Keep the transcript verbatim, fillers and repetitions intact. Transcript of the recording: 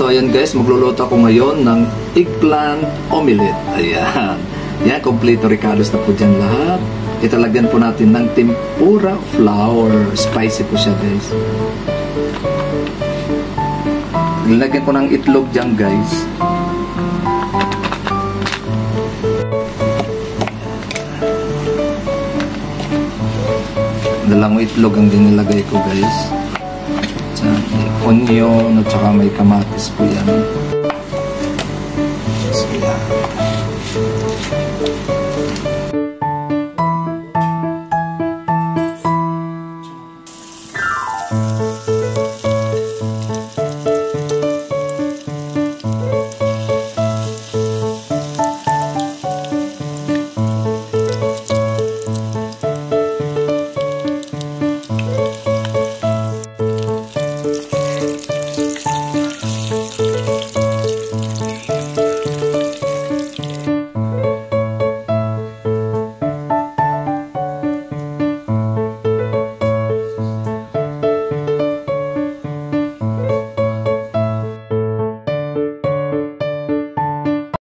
So ayan guys, magluluto ako ngayon ng eggplant omelette. Ayan. Yan, kompleto ricados na po dyan lahat. Italagyan po natin ng tempura flour. Spicy po siya guys. Nilagyan ko ng itlog dyan guys. Dalawang itlog ang dinilagay ko guys. Onion at saka may kamatis po yan.